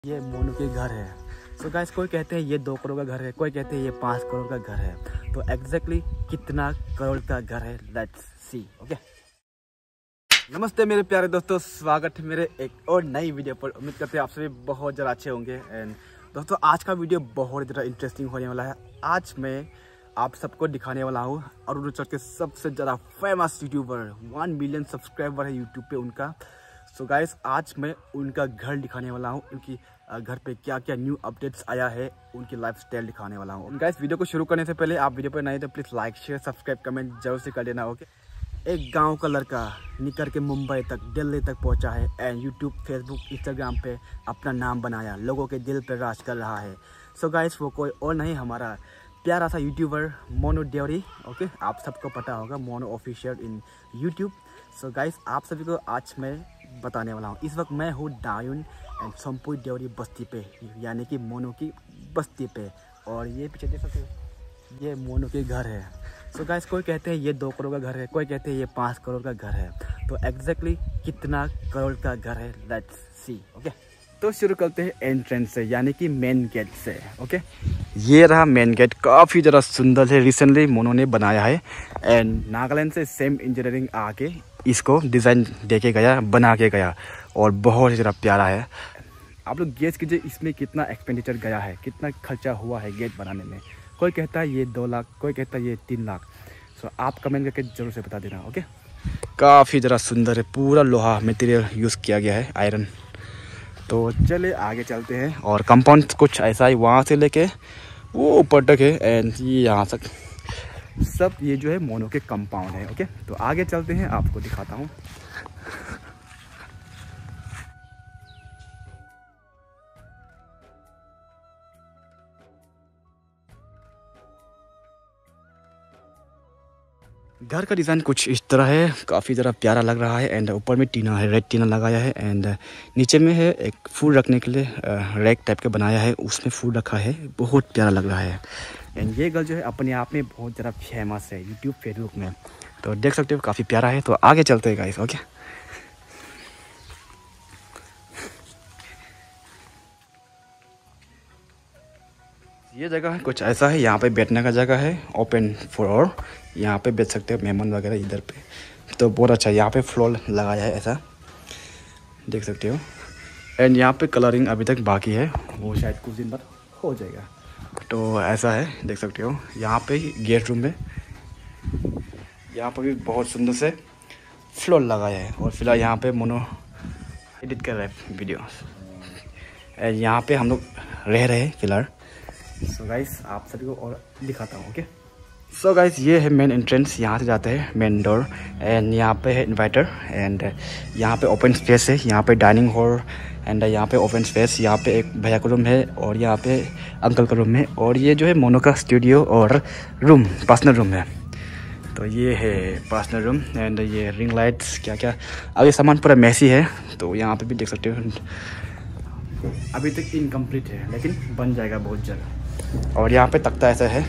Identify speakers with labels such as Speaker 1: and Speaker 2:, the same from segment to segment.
Speaker 1: ये मोनू के घर है। सो गाइस, कोई कहते हैं ये 2 करोड़ का घर है, कोई कहते हैं ये 5 करोड़ का घर है। तो एग्जैक्टली कितना करोड़ का घर है, लेट्स सी। ओके, नमस्ते मेरे प्यारे दोस्तों, स्वागत है मेरे एक और नई वीडियो पर। उम्मीद करते हैं आप सभी बहुत ज़्यादा अच्छे होंगे। एंड दोस्तों, आज का वीडियो बहुत ज़्यादा इंटरेस्टिंग होने वाला है। आज मैं आप सबको दिखाने वाला हूँ अरुणाचल के सबसे ज़्यादा फेमस यूट्यूबर, 1 मिलियन सब्सक्राइबर है यूट्यूब पे उनका। सो गाइस, आज मैं उनका घर दिखाने वाला हूँ, उनकी घर पे क्या क्या न्यू अपडेट्स आया है, उनकी लाइफस्टाइल दिखाने वाला हूँ। गाइस, वीडियो को शुरू करने से पहले आप वीडियो पर नए तो please like share subscribe comment जरूर से कर देना। ओके, एक गांव का लड़का निकल के मुंबई तक, दिल्ली तक पहुंचा है एंड यूट्यूब फेसबुक इंस्टाग्राम पे अपना नाम बनाया, लोगों के दिल पे राज कर रहा है। सो गाइस, वो कोई और नहीं, हमारा प्यारा सा यूट्यूबर मोनू देवरी। ओके, आप सबको पता होगा Monu official in YouTube. So guys, आप सभी को आज मैं बताने वाला हूँ। इस वक्त मैं हूँ डायुन एंड सोमपुई देवरी बस्ती पे, यानी कि मोनू की बस्ती पे। और ये पीछे देख सकते हो, ये मोनू के घर है। सो गाइस, कोई कहते हैं ये 2 करोड़ का घर है, कोई कहते हैं ये 5 करोड़ का घर है। तो एग्जैक्टली कितना करोड़ का घर है, लेट्स सी। ओके, तो शुरू करते हैं एंट्रेंस से, यानी कि मेन गेट से। ओके, ये रहा मेन गेट, काफ़ी ज़्यादा सुंदर है, रिसेंटली मोनू ने बनाया है एंड नागालैंड से सेम इंजीनियरिंग आके इसको डिज़ाइन दे के गया, बना के गया और बहुत ज़्यादा प्यारा है। आप लोग गेस कीजिए इसमें कितना एक्सपेंडिचर गया है, कितना खर्चा हुआ है गेट बनाने में। कोई कहता है ये 2 लाख, कोई कहता है ये 3 लाख। सो आप कमेंट करके ज़रूर से बता देना। ओके, काफ़ी ज़रा सुंदर है, पूरा लोहा मटेरियल यूज़ किया गया है, आयरन। तो चले आगे चलते हैं। और कंपाउंड कुछ ऐसा ही, वहाँ से लेके वो ऊपर तक है एंड ये यहाँ तक सब ये जो है मोनू के कंपाउंड है। ओके, तो आगे चलते हैं, आपको दिखाता हूँ। घर का डिज़ाइन कुछ इस तरह है, काफ़ी ज़रा प्यारा लग रहा है एंड ऊपर में टीना है, रेड टीना लगाया है एंड नीचे में है एक फूल रखने के लिए रैक टाइप का बनाया है, उसमें फूल रखा है, बहुत प्यारा लग रहा है। एंड ये घर जो है अपने आप में बहुत ज़्यादा फेमस है यूट्यूब फेसबुक में, तो देख सकते हो काफ़ी प्यारा है। तो आगे चलते हैं गाइस। ओके, ये जगह है कुछ ऐसा है, यहाँ पे बैठने का जगह है, ओपन फ्लोर, यहाँ पे बैठ सकते हो मेहमान वगैरह इधर पे। तो बहुत अच्छा, यहाँ पे फ्लोर लगाया है ऐसा, देख सकते हो। एंड यहाँ पे कलरिंग अभी तक बाकी है, वो शायद कुछ दिन बाद हो जाएगा। तो ऐसा है, देख सकते हो। यहाँ पे गेस्ट रूम में, यहाँ पर भी बहुत सुंदर से फ्लोर लगाया है और फिलहाल यहाँ पे मोनो एडिट कर रहा है वीडियो। एंड यहाँ पे हम लोग रह रहे हैं फिलहाल। सो गाइस, आप सभी को और दिखाता हूँ। ओके, सो गाइस, ये है मेन एंट्रेंस, यहाँ से जाते हैं मेन डोर एंड यहाँ पे है इन्वर्टर एंड यहाँ पे ओपन स्पेस है, यहाँ पे डाइनिंग हॉल एंड यहाँ पे ओपन स्पेस, यहाँ पे एक भैया का रूम है और यहाँ पे अंकल का रूम है और ये जो है मोनो का स्टूडियो और रूम, पर्सनल रूम है। तो ये है पर्सनल रूम एंड ये रिंग लाइट्स क्या क्या, अभी सामान पूरा मैसी है, तो यहाँ पे भी देख सकते हो। अभी तक इनकम्प्लीट है लेकिन बन जाएगा बहुत जल्द। और यहाँ पे तख्ता ऐसा है,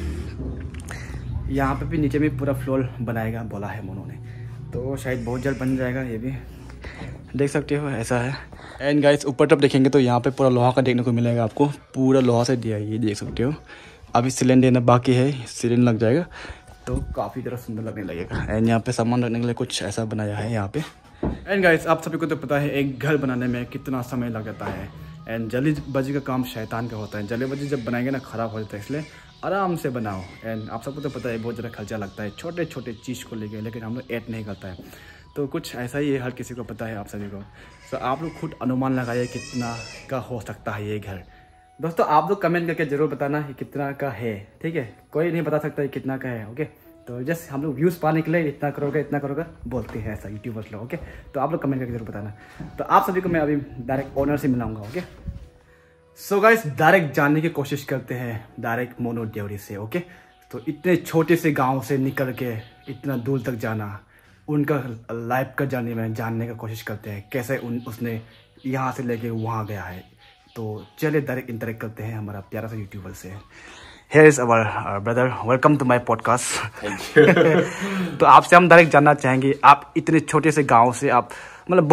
Speaker 1: यहाँ पे भी नीचे में पूरा फ्लोर बनाएगा बोला है मोनू ने, तो शायद बहुत जल्द बन जाएगा, ये भी देख सकते हो ऐसा है। एंड गाइस, ऊपर तब देखेंगे तो यहाँ पे पूरा लोहा का देखने को मिलेगा आपको, पूरा लोहा से दिया है, ये देख सकते हो। अभी सिलेंडर देना बाकी है, सिलेंडर लग जाएगा तो काफ़ी ज़रा सुंदर लगने लगेगा। एंड यहाँ पे सामान रखने के लिए कुछ ऐसा बनाया है यहाँ पे। एंड गाइस, आप सभी को तो पता है एक घर बनाने में कितना समय लग जाता है एंड जल्दबाजी का काम शैतान का होता है। जल्दबाजी जब बनाएंगे ना ख़राब हो जाता है, इसलिए आराम से बनाओ। एंड आप सबको तो पता है बहुत ज़्यादा खर्चा लगता है छोटे छोटे चीज़ को लेके, लेकिन हम लोग ऐड नहीं करता है। तो कुछ ऐसा ही है, हर किसी को पता है, आप सभी को। तो आप लोग खुद अनुमान लगाइए कितना का हो सकता है ये घर। दोस्तों, आप लोग कमेंट करके ज़रूर बताना कि कितना का है, ठीक है। कोई नहीं बता सकता कितना का है। ओके, तो जस्ट हम लोग व्यूज़ पाने के लिए इतना करोगे बोलते हैं ऐसा यूट्यूबर्स लोग। ओके, तो आप लोग कमेंट करके जरूर बताना। तो आप सभी को मैं अभी डायरेक्ट ओनर से मिलाऊंगा। ओके, सो गाइस, डायरेक्ट जानने की कोशिश करते हैं डायरेक्ट मोनू देवरी से। ओके, तो इतने छोटे से गांव से निकल के इतना दूर तक जाना, उनका लाइफ का जर्नी में जानने की कोशिश करते हैं, कैसे उसने यहाँ से लेके वहाँ गया है। तो चलिए डायरेक्ट इंटरेक्ट करते हैं हमारा प्यारा सा यूट्यूबर से। Here is our brother, welcome to my podcast। Thank you। तो आपसे हम डायरेक्ट जानना चाहेंगे, आप इतने छोटे से गांव से आप मतलब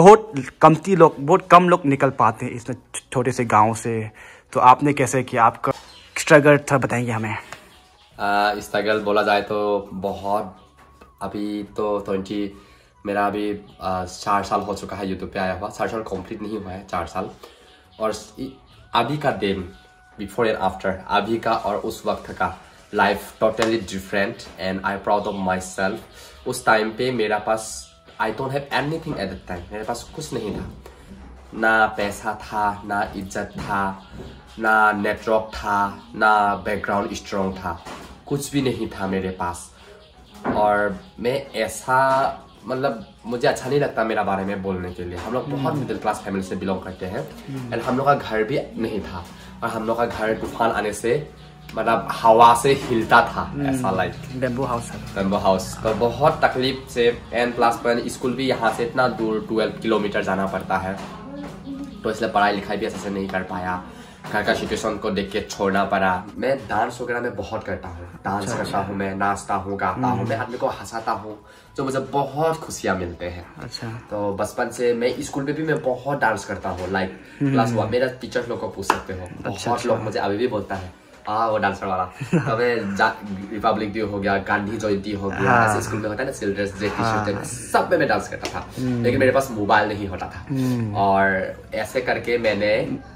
Speaker 1: बहुत कम लोग निकल पाते हैं इस छोटे से गांव से। तो आपने कैसे किया, आपका स्ट्रगल था बताएंगे हमें।
Speaker 2: स्ट्रगल बोला जाए तो बहुत, अभी तो 20 मेरा अभी 4 साल हो चुका है यूट्यूब पे आया हुआ। 4 साल कंप्लीट नहीं हुआ है, 4 साल। और अभी का दिन, बिफोर एंड आफ्टर, अभी का और उस वक्त का life totally different and I proud of myself. उस टाइम पे मेरा पास I don't have anything at that time. मेरे पास कुछ नहीं था, ना पैसा था, ना इज्जत था, ना नेटवर्क था, ना बैकग्राउंड स्ट्रॉन्ग था, कुछ भी नहीं था मेरे पास। और मैं ऐसा, मतलब मुझे अच्छा नहीं लगता मेरा बारे में बोलने के लिए। हम लोग बहुत मिडिल क्लास फैमिली से बिलोंग करते हैं एंड हम लोग का घर भी नहीं था। और हम लोग का घर तूफान आने से मतलब हवा से हिलता था, ऐसा लाइक
Speaker 1: बेम्बू हाउस।
Speaker 2: तो बहुत तकलीफ से N+1 स्कूल भी यहाँ से इतना दूर 12 किलोमीटर जाना पड़ता है। तो इसलिए पढ़ाई लिखाई भी अच्छे से नहीं कर पाया। घर का सिचुएशन को देख के छोड़ना पड़ा। मैं डांस वगैरह में बहुत करता हूँ, डांस करता हूँ, मैं नाचता हूँ, गाता हूँ, मैं आदमी को हंसाता हूँ, जो मुझे बहुत खुशियाँ मिलते हैं।
Speaker 1: अच्छा।
Speaker 2: तो बचपन से मैं स्कूल में भी मैं बहुत डांस करता हूँ, लाइक क्लास 1। मेरा टीचर लोग को पूछ सकते हो, बहुत लोग मुझे अभी भी बोलता है वो डांसर वाला। तो मैं रिपब्लिक डे हो गया, गांधी जयंती हो गया, ऐसे स्कूल में होता है ना, चिल्ड्रंस डे, सब में मैं डांस करता था। लेकिन मेरे पास मोबाइल नहीं होता था। और ऐसे करके मैंने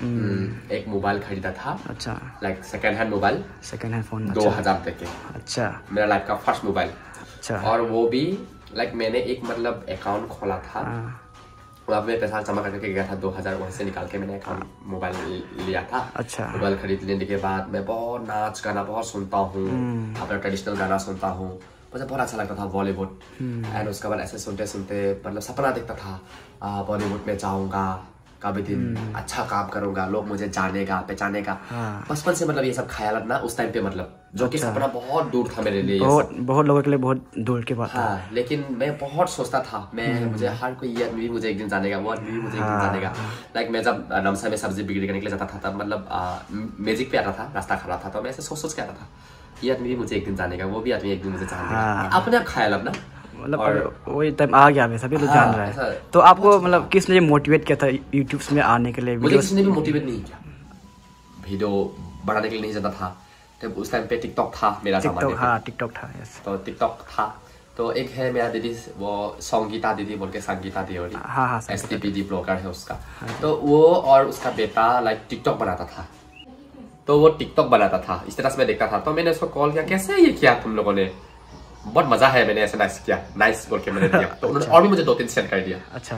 Speaker 2: एक मोबाइल खरीदा था।
Speaker 1: अच्छा। लाइक
Speaker 2: सेकेंड हैंड फोन 2000 रुपए के।
Speaker 1: अच्छा।
Speaker 2: मेरा लाइफ का फर्स्ट मोबाइल।
Speaker 1: अच्छा।
Speaker 2: और वो भी लाइक मैंने एक मतलब अकाउंट खोला था, वहाँ में पैसा जमा करके गया था 2000, वहीं से निकाल के मैंने अकाउंट मोबाइल लिया था।
Speaker 1: अच्छा।
Speaker 2: मोबाइल खरीद लेने के बाद मैं बहुत नाच गाना बहुत सुनता हूँ, अपना ट्रेडिशनल गाना सुनता हूँ, मुझे बहुत अच्छा लगता था बॉलीवुड। एंड उसके बाद ऐसे सुनते सुनते मतलब सपना देखता था बॉलीवुड में जाऊँगा, कभी दिन अच्छा काम करूंगा, लोग मुझे जानेगा पहचानेगा। बचपन से मतलब ये सब ख्याल ना उस टाइम पे, मतलब जो कि सपना बहुत दूर था मेरे लिए,
Speaker 1: बहुत लोगों के लिए बहुत दूर की बात।
Speaker 2: हाँ, लेकिन मैं बहुत सोचता था, मैं मुझे हर कोई ये आदमी मुझे एक दिन जानेगा, वो आदमी मुझे एक दिन जानेगा। लाइक मैं जब नमसा में सब्जी बिक्री करने के लिए जाता था, तब मतलब मैजिक पे आता था, रास्ता खड़ा था, तो मैं ऐसे सोच के आता था, ये आदमी भी मुझे एक दिन जानेगा, वो भी आदमी एक दिन मुझे जानेगा। अपने ख्याल अपना,
Speaker 1: मतलब वही टाइम आ गया, सभी लोग जान रहा है। तो आपको मतलब किसने मोटिवेट किया था यूट्यूब में आने के लिए?
Speaker 2: मुझे किसी ने भी मोटिवेट नहीं किया, वीडियो बनाने के लिए नहीं जाता था। तब उस टाइम पे टिकटॉक था मेरा ज़माने पे।
Speaker 1: टिकटॉक था, यस।
Speaker 2: तो टिकटॉक था, तो एक है मेरा दीदी, वो संगीता दीदी बोल के, संगीता देवरी, STPD ब्लॉगर है उसका। तो वो और उसका बेटा लाइक टिकटॉक बनाता था, तो वो टिकटॉक बनाता था, इस तरह से मैं देखता था। तो मैंने उसको कॉल किया, कैसे ये किया तुम लोगों ने, बहुत मजा है, मैंने ऐसे नाइस किया, नाइस बोल के मैंने दिया। तो उन्होंने और भी मुझे 2-3 सेंड कर दिया।
Speaker 1: अच्छा।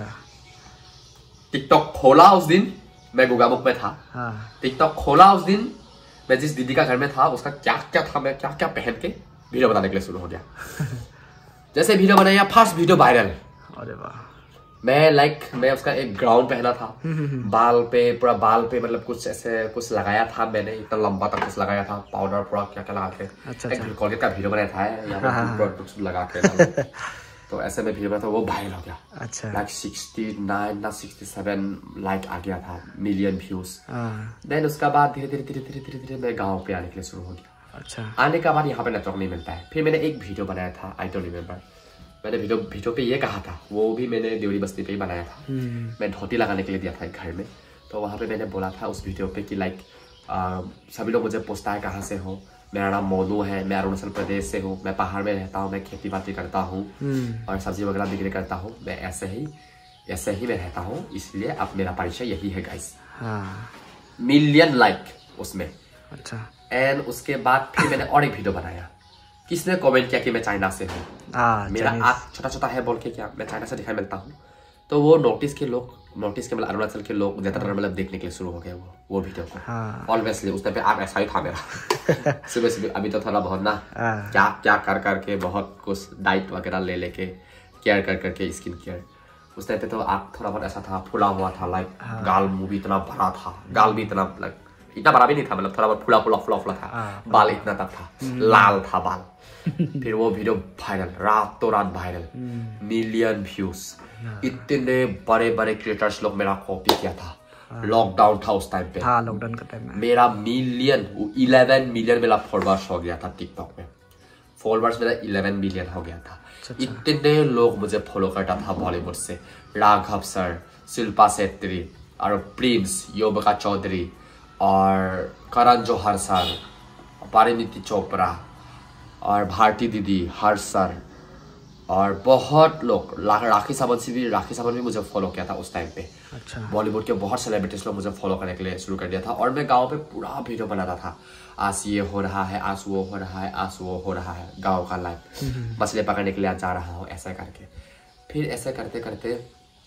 Speaker 2: टिकटॉक खोला उस दिन, मैं गुगामुख में था। टिकटॉक खोला उस दिन, मैं जिस दीदी का घर में था, उसका क्या क्या था, मैं क्या क्या पहन के वीडियो बनाने के लिए शुरू हो गया। जैसे वीडियो बनाया, फर्स्ट वीडियो वायरल।
Speaker 1: अरे वाह।
Speaker 2: मैं उसका एक ग्राउंड पहना था, बाल पे मतलब कुछ ऐसे कुछ लगाया था मैंने, इतना लंबा तक कुछ लगाया था, पाउडर पूरा क्या क्या लगा के। अच्छा। कोलगेट का वीडियो बनाया था यहाँ पे कुछ लगा के। तो ऐसे में वीडियो बनाया था, वो वायरल हो गया। अच्छा। लाइक 69 ना 67 लाइक आ गया था, मिलियन व्यूज। देन उसका बाद धीरे धीरे मैं गाँव पे आने के लिए शुरू हो गया। अच्छा। आने के बाद यहाँ पे नेटवर्क नहीं मिलता है। फिर मैंने एक वीडियो बनाया था, आई डोंट रिमेम्बर, मैंने वीडियो पे ये कहा था, वो भी मैंने देवरी बस्ती पे ही बनाया था। मैं धोती लगाने के लिए दिया था एक घर में, तो वहाँ पे मैंने बोला था उस वीडियो पे कि लाइक सभी लोग मुझे पूछता है कहाँ से हो, मेरा नाम मोनू है, मैं अरुणाचल प्रदेश से हूँ, मैं पहाड़ में रहता हूँ, मैं खेती बाड़ी करता हूँ और सब्जी वगैरह बिक्री करता हूँ, मैं ऐसे ही मैं रहता हूँ, इसलिए अब मेरा परिचय यही है गाइस। मिलियन लाइक उसमें। अच्छा। एंड उसके बाद फिर मैंने और एक वीडियो बनाया, किसने कमेंट किया कि मैं चाइना से हूँ, मेरा आँख छोटा छोटा है बोल के क्या मैं चाइना से दिखाई मिलता हूँ। तो वो नोटिस के मतलब अरुणाचल के लोग ज्यादातर मतलब देखने के लिए शुरू हो गए वो वीडियो को। ऑलवेसली उस टाइम पे आँख ऐसा ही था मेरा। सुबह अभी तो थोड़ा बहुत ना क्या क्या कर करके बहुत कुछ डाइट वगैरह ले लेके केयर कर करके स्किन केयर। उस टाइम पे तो आँख थोड़ा बहुत ऐसा था, फूला हुआ था, लाइक गाल मुंह भी इतना बड़ा था, गाल भी इतना इतना बड़ा भी नहीं था, मतलब थोड़ा बहुत फुला था, बाल इतना तक था, लाल था बाल। फिर वो वीडियो वायरल, रातों रात वायरल, मिलियन व्यूज। इतने बड़े बड़े क्रिएटर्स लोग मेरा कॉपी किया था। लॉकडाउन था उस टाइम पे, लॉकडाउन का टाइम में मेरा 11 मिलियन मेरा फॉलोअर्स हो गया था टिकटॉक में। फॉलोअर्स मेरा 11 मिलियन हो गया था। इतने लोग मुझे फॉलो करता था बॉलीवुड से, राघव सर, शिल्पा शेट्टी और प्रिंस, योबिका चौधरी और करण जौहर सर, परिणीति चोपड़ा और भारती दीदी, हर्ष सर और बहुत लोग, राखी सावंत भी मुझे फॉलो किया था उस टाइम पे।
Speaker 1: अच्छा।
Speaker 2: बॉलीवुड के बहुत सेलिब्रिटीज लोग मुझे फॉलो करने के लिए शुरू कर दिया था। और मैं गांव पे पूरा वीडियो बनाता था, आज ये हो रहा है, आज वो हो रहा है, आज वो हो रहा है, गांव का लाइफ, मछली पकड़ने के लिए आज जा रहा हूँ, ऐसा करके। फिर ऐसे करते करते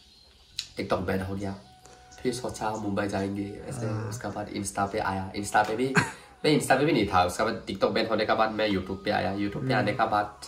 Speaker 2: टिकटॉक बैन हो गया। फिर सोचा मुंबई जाएंगे ऐसे। उसके बाद इंस्टा पे आया, इंस्टा पे भी नहीं था। उसके बाद टिकटॉक बैन होने के बाद मैं यूट्यूब पे आया। यूट्यूब पे आने के बाद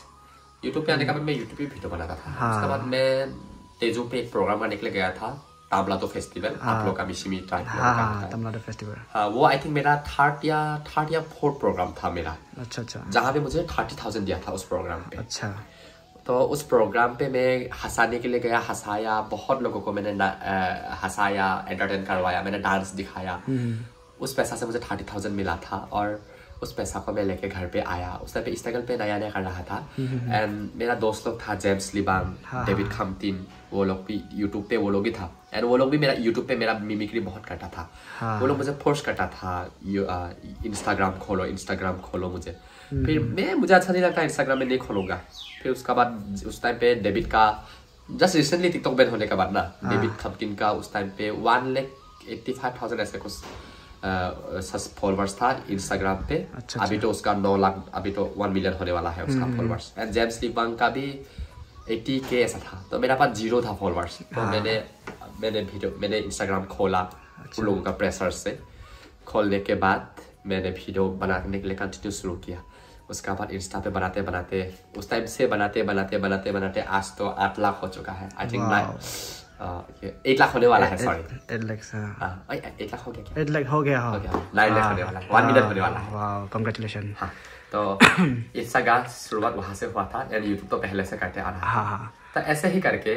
Speaker 2: मैं यूट्यूब पे वीडियो बनाता था। उसके बाद मैं तेजू पे एक प्रोग्राम करने के लिए गया था, तमिलनाडु फेस्टिवल। आप लोग का मिशिमी ट्राई
Speaker 1: तमिलनाडु फेस्टिवल।
Speaker 2: हाँ, वो आई थिंक मेरा थर्ड या फोर्थ प्रोग्राम था मेरा।
Speaker 1: अच्छा अच्छा।
Speaker 2: जहाँ पे मुझे 30,000 दिया था उस प्रोग्राम पे।
Speaker 1: अच्छा।
Speaker 2: तो उस प्रोग्राम पे मैं हंसाने के लिए गया, हंसाया बहुत लोगों को, मैंने हंसाया, एंटरटेन करवाया, मैंने डांस दिखाया। उस पैसा से मुझे 30,000 मिला था और उस पैसा को मैं लेके घर पे आया। उस टाइम पे इंस्टाग्राम पे नया कर रहा था। एंड मेरा दोस्त लोग था, जेम्स लिबांग, डेविड खमतिन, वो लोग भी यूट्यूब पे वो लोग ही था। एंड वो लोग भी मेरा यूट्यूब पे मेरा मिमिक्री बहुत करता था। वो लोग मुझे फोर्स करता था, इंस्टाग्राम खोलो मुझे। फिर मुझे अच्छा नहीं लगता, इंस्टाग्राम में नहीं खोलूंगा। फिर उसके बाद उस टाइम पे डेविड का जस्ट रिसेंटली टिकटॉक बैन होने के बाद ना, डेविड खमतिन का उस टाइम पे 1,85,000 ऐसे कुछ फॉलोअर्स था इंस्टाग्राम पे। अच्छा, अभी तो उसका 9 लाख, अभी तो 1 मिलियन होने वाला है उसका फॉलोअर्स। एंड जेम्स लिबांग का भी 80K ऐसा था। तो मेरा पास 0 था फॉलोअर्स। तो मैंने इंस्टाग्राम खोला उन लोगों का प्रेशर से। खोलने के बाद मैंने वीडियो बनाने के लिए कंटिन्यू शुरू किया। उसका बाद इंस्टा पे बनाते उस टाइम से बनाते आज तो 8 लाख हो चुका है। आई थिंक 8 लाख होने वाला है। सॉरी
Speaker 1: 8 लाख।
Speaker 2: 8 लाख हो गया क्या?
Speaker 1: 8 लाख हो गया।
Speaker 2: 9 लाख होने वाला है, 1 मिलियन होने वाला है।
Speaker 1: वाह, कांग्रेचुलेशन।
Speaker 2: हाँ, तो इंस्टाग्राम शुरुआत वहां से हुआ था। एंड यूट्यूब तो पहले से करते आ रहा था। तो ऐसे ही करके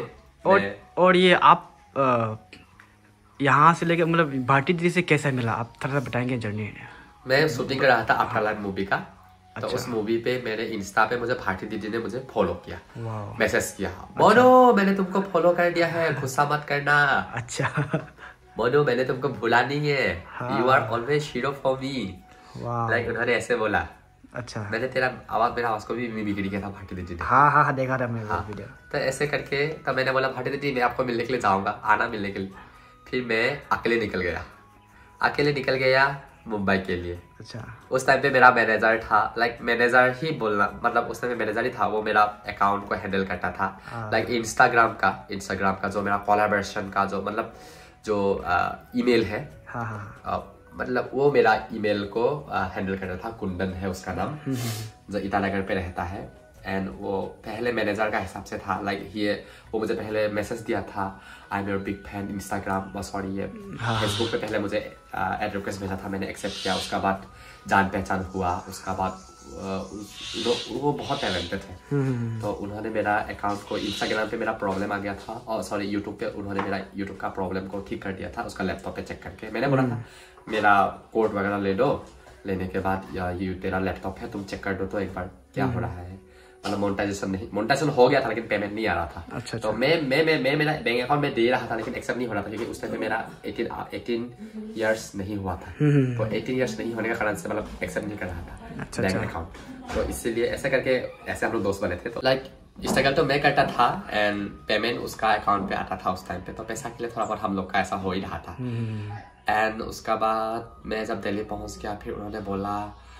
Speaker 1: और ये आप यहाँ से लेके मतलब भारती दीदी से कैसा मिला, आप थोड़ा सा बताएंगे जर्नी?
Speaker 2: मैं शूटिंग कर रहा था आफ्टर लाइफ मूवी का। तो उस मूवी पे मेरे इंस्टा पे मुझे भारती दीदी ने मुझे फॉलो किया, मैसेज किया, मोनो मैंने तुमको फॉलो कर दिया है, गुस्सा मत करना। अच्छा। मोनो मैंने तुमको भूला नहीं है, you are always hero for me. Like उन्होंने ऐसे बोला। अच्छा। मैंने मेरा आवाज को भी मिमिक्री किया था भारती दीदी ने। हाँ, देखा था मैं वीडियो। तो ऐसे करके तब मैंने बोला भारती दीदी मैं आपको मिलने के लिए जाऊंगा, आना मिलने के लिए। फिर मैं अकेले निकल गया मुंबई के लिए। अच्छा। उस टाइम पे मेरा मैनेजर था, लाइक मैनेजर ही बोलना, मतलब उस टाइम पे मैनेजर ही था, वो मेरा अकाउंट को हैंडल करता था। लाइक इंस्टाग्राम का जो मेरा कोलैबोरेशन का जो ईमेल है, मतलब वो मेरा ईमेल को हैंडल करता था। कुंदन है उसका नाम, जो ईटानगर पे रहता है। एंड वो पहले मैनेजर का हिसाब से था। लाइक वो मुझे पहले मैसेज दिया था, I am your big fan Instagram, sorry ये फेसबुक पे पहले मुझे एड रिक्वेस्ट भेजा था, मैंने एक्सेप्ट किया। उसका बाद जान पहचान हुआ। उसका बाद वो बहुत टैलेंटेड थे। तो उन्होंने मेरा अकाउंट को, इंस्टाग्राम पे मेरा प्रॉब्लम आ गया था, और सॉरी यूट्यूब पे उन्होंने मेरा यूट्यूब का प्रॉब्लम को ठीक कर दिया था उसका लैपटॉप पे चेक करके। मैंने बोला था मेरा कोड वगैरह ले दो, लेने के बाद ये तेरा लैपटॉप है, तुम चेक कर दो तो एक बार क्या हो रहा है। मतलब मोनेटाइजेशन हो गया था, लेकिन पेमेंट नहीं आ रहा था। अच्छा। तो मैं मेरा बैंक अकाउंट में दे रहा था, लेकिन एक्सेप्ट नहीं हो रहा था, क्योंकि उस टाइम पे मेरा 18 इयर्स नहीं हुआ था। तो 18 इयर्स नहीं होने के कारण से मतलब एक्सेप्ट नहीं कर रहा था बैंक अकाउंट। तो इसीलिए ऐसा करके ऐसे हम लोग दोस्त बने थे। तो लाइक इंस्टाग्राम तो मैं करता था एंड पेमेंट उसका अकाउंट पे आता था उस टाइम पे। तो पैसा के लिए थोड़ा बहुत हम लोग का ऐसा हो ही रहा था। एंड उसका बाद मैं जब दिल्ली पहुंच गया, फिर उन्होंने बोला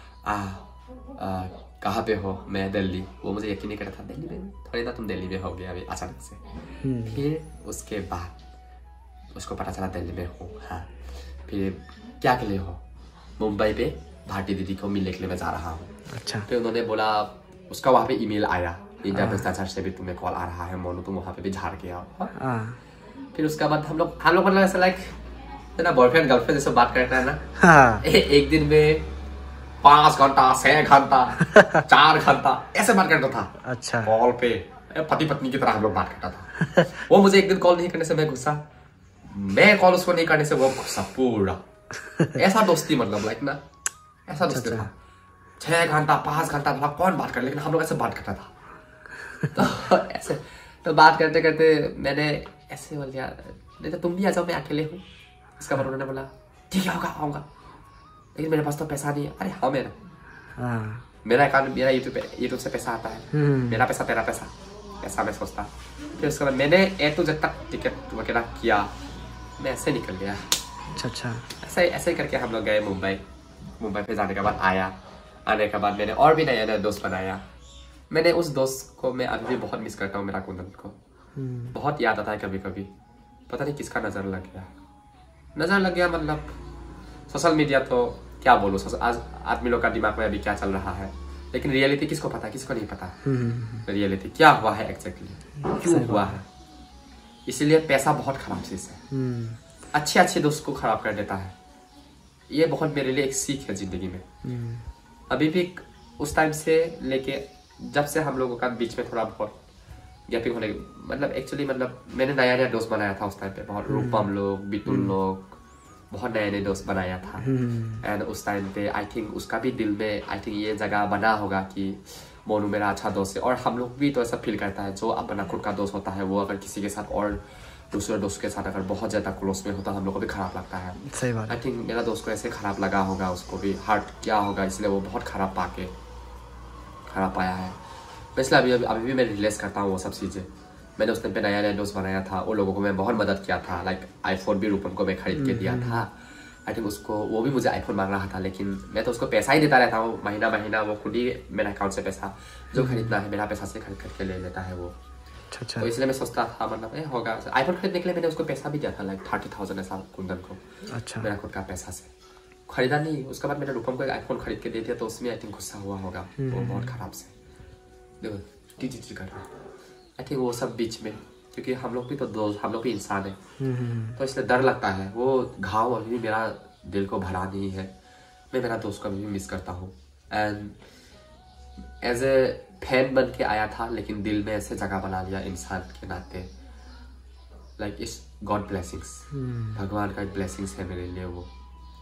Speaker 2: कहाँ पे हो? मैं दिल्ली। वो मुझे यकीन नहीं कर रहा था, दिल्ली में थोड़ी ना तुम दिल्ली में हो गया अभी अचानक से। फिर उसके बाद उसको पता चला दिल्ली में हो। हाँ। फिर क्या के लिए हो? मुंबई पे भारती दीदी को मिलने के लिए मैं जा रहा हूँ। अच्छा। फिर उन्होंने बोला, उसका वहाँ पे ईमेल आया, इंडिया भ्रष्टाचार से भी तुम्हें कॉल आ रहा है मोनू, तुम वहाँ पे भी झाड़ के आओ। फिर उसके बाद हम लोग मतलब ऐसा लाइक ना बॉयफ्रेंड गर्लफ्रेंड जैसे बात करता है ना। एक दिन में 5 घंटा 6 घंटा 4 घंटा ऐसे बात करता था। अच्छा। कॉल पे पति पत्नी की तरह हम लोग बात करता था। वो मुझे एक दिन कॉल नहीं करने से मैं गुस्सा, मैं कॉल उसको नहीं करने से वो गुस्सा, पूरा ऐसा दोस्ती, मतलब लाइक ना ऐसा दोस्ती था। 6 घंटा 5 घंटा मतलब कौन बात कर, लेकिन हम लोग ऐसे बात करता था। तो ऐसे तो बात करते करते मैंने ऐसे बोल दिया, नहीं तो तुम भी आ जाओ, मैं अकेले हूँ। इसका बाद उन्होंने बोला ठीक है होगा आऊँगा, लेकिन मेरे पास तो पैसा नहीं है। अरे हाँ मेरा अकाउंट, मेरा यूट्यूब से पैसा आता है, मेरा पैसा तेरा पैसा, ऐसा मैं सोचता। फिर उसके बाद मैंने A to Z तक टिकट वगैरह किया, मैं ऐसे निकल गया।
Speaker 1: अच्छा
Speaker 2: ऐसे करके हम लोग गए मुंबई पे जाने के बाद आने के बाद मैंने और भी नया दोस्त बनाया। मैंने उस दोस्त को मैं अभी भी बहुत मिस करता हूँ, मेरा कुंदन को बहुत याद आता है कभी कभी। पता नहीं किसका नज़र लग गया मतलब सोशल मीडिया तो क्या बोलूँ, आज आदमी लोग का दिमाग में अभी क्या चल रहा है, लेकिन रियलिटी किसको पता, किसको नहीं पता रियलिटी क्या हुआ है एग्जैक्टली, क्यों हुआ है। इसीलिए पैसा बहुत खराब चीज़ है, अच्छे दोस्त को खराब कर देता है। ये बहुत मेरे लिए एक सीख है जिंदगी में। अभी भी उस टाइम से लेके जब से हम लोगों का बीच में थोड़ा बहुत गैपिंग होने, मतलब एक्चुअली मतलब मैंने नया दोस्त बनाया था उस टाइम पे, बहुत रूपम लोग, बिटुल लोग, बहुत नए दोस्त बनाया था। एंड उस टाइम पे आई थिंक उसका भी दिल में आई थिंक ये जगह बना होगा कि मोनू मेरा अच्छा दोस्त है। और हम लोग भी तो ऐसा फील करता है, जो अपना खुद का दोस्त होता है वो अगर किसी के साथ और दूसरे दोस्त के साथ अगर बहुत ज़्यादा क्लोज में होता है हम लोग को भी खराब लगता है।
Speaker 1: सही बात।
Speaker 2: आई थिंक मेरा दोस्त को ऐसे खराब लगा होगा, उसको भी हर्ट किया होगा, इसलिए वो बहुत खराब पाया है। इसलिए अभी भी मैं रियलाइज करता हूँ वो सब चीज़ें। मैंने उस टाइम पे नया दोस्त बनाया था, उन लोगों को मैं बहुत मदद किया था। लाइक आईफोन भी रूपम को मैं खरीद के दिया था। आई थिंक उसको, वो भी मुझे आईफोन मांग रहा था, लेकिन मैं तो उसको पैसा ही देता रहता हूँ महीना वो खुद ही मेरा अकाउंट से पैसा जो खरीदना है मेरा पैसा से खरीद करके ले लेता है वो।
Speaker 1: अच्छा।
Speaker 2: तो इसलिए मैं सोचता था मतलब होगा आईफोन खरीदने के लिए मैंने उसको पैसा भी दिया था, लाइक 30,000 ऐसा कुंदन को। अच्छा। मेरा खुद का पैसा से खरीदा नहीं। उसके बाद मैंने रूपम को एक आईफोन खरीद के दे दिया, तो उसमें आई थिंक गुस्सा हुआ होगा वो बहुत खराब से टी कर रहा। आई थिंक वो सब बीच में, क्योंकि हम लोग भी तो दोस्त, हम लोग भी इंसान है, तो इसलिए डर लगता है। वो घाव अभी भी मेरा दिल को भरा नहीं है। मैं मेरा दोस्त को अभी भी मिस करता हूँ। एंड एज ए फैन बन के आया था, लेकिन दिल में ऐसे जगह बना लिया इंसान के नाते। लाइक इट्स गॉड ब्लेसिंग्स, भगवान का एक ब्लेसिंग्स है मेरे लिए वो।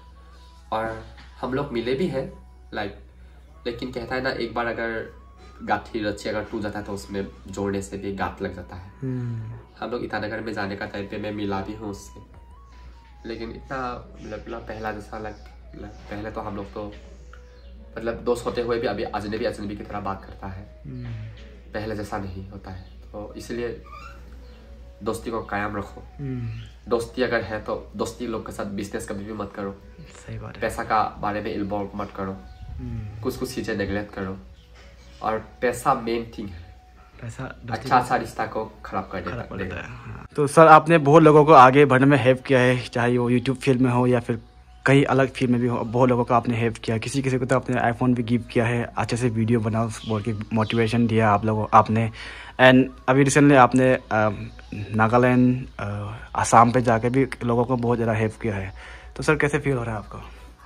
Speaker 2: और हम लोग मिले भी हैं लाइक, लेकिन कहता है ना एक बार अगर गाठी रची अगर टूट जाता है तो उसमें जोड़ने से भी गांठ लग जाता है। हम लोग ईटानगर में जाने का टाइम पे मैं मिला भी हूँ उससे, लेकिन इतना मतलब पहला जैसा पहले तो हम लोग तो मतलब दोस्त होते हुए भी अभी अजनबी की तरह बात करता है। पहले जैसा नहीं होता है, तो इसलिए दोस्ती को कायम रखो। दोस्ती अगर है तो दोस्ती लोग के साथ बिजनेस कभी भी मत करो।
Speaker 1: सही बात है।
Speaker 2: पैसा का बारे में इन्वॉल्व मत करो, कुछ चीज़ें नेगलेक्ट करो। और पैसा मेन थिंग है, पैसा अच्छा रिश्ता को खराब कर देता है।
Speaker 1: तो सर आपने बहुत लोगों को आगे बढ़ने में हेल्प किया है, चाहे वो यूट्यूब फील्ड में हो या फिर कई अलग फील्ड में भी हो। बहुत लोगों का आपने हेल्प किया, किसी को तो आपने आईफोन भी गिफ्ट किया है, अच्छे से वीडियो बनाओ बोल के मोटिवेशन दिया आप लोगों आपने। एंड अभी रिसेंटली आपने नागालैंड आसाम पे जाके भी लोगों को बहुत ज़्यादा हेल्प किया है। तो सर कैसे फील हो रहा है आपको?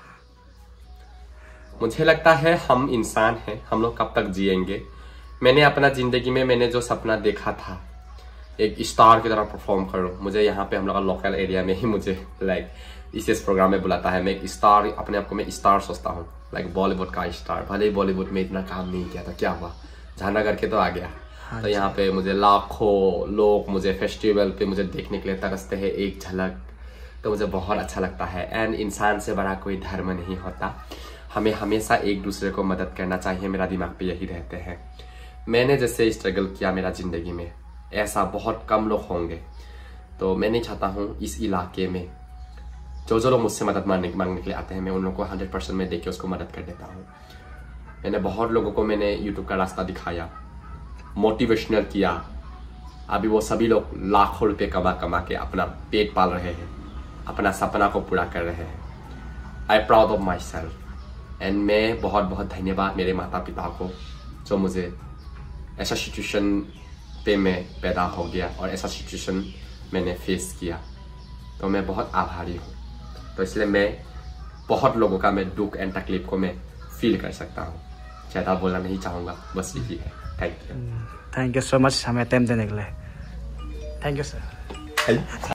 Speaker 2: मुझे लगता है हम इंसान हैं, हम लोग कब तक जिएंगे। मैंने अपना ज़िंदगी में मैंने जो सपना देखा था एक स्टार की तरह परफॉर्म करूँ। मुझे यहाँ पे हम लोग का लोकल एरिया में ही मुझे लाइक इस प्रोग्राम में बुलाता है। मैं एक स्टार, अपने आप को मैं स्टार सोचता हूँ, लाइक बॉलीवुड का स्टार। भले ही बॉलीवुड में इतना काम नहीं किया था, क्या हुआ, झाना करके तो आ गया। तो यहाँ पे मुझे लाखों लोग मुझे फेस्टिवल पे मुझे देखने के लिए तरसते हैं एक झलक, तो मुझे बहुत अच्छा लगता है। एंड इंसान से बड़ा कोई धर्म नहीं होता, हमें हमेशा एक दूसरे को मदद करना चाहिए। मेरा दिमाग पे यही रहते हैं। मैंने जैसे स्ट्रगल किया मेरा ज़िंदगी में, ऐसा बहुत कम लोग होंगे। तो मैं नहीं चाहता हूँ इस इलाके में जो लोग मुझसे मदद मांगने के लिए आते हैं, मैं उन लोगों को 100% में देख के उसको मदद कर देता हूँ। मैंने बहुत लोगों को मैंने यूट्यूब का रास्ता दिखाया, मोटिवेशनल किया। अभी वो सभी लोग लाखों रुपये कमा के अपना पेट पाल रहे हैं, अपना सपना को पूरा कर रहे हैं। I proud of myself. And मैं बहुत धन्यवाद मेरे माता पिता को, जो मुझे ऐसा सिचुएशन पे मैं पैदा हो गया और ऐसा सिचुएशन मैंने फेस किया। तो मैं बहुत आभारी हूँ। तो इसलिए मैं बहुत लोगों का मैं दुख एंड तकलीफ को मैं फील कर सकता हूँ। ज़्यादा बोलना नहीं चाहूँगा, बस यही है। थैंक यू सो मच हमें टाइम देने के लिए। Thank you sir.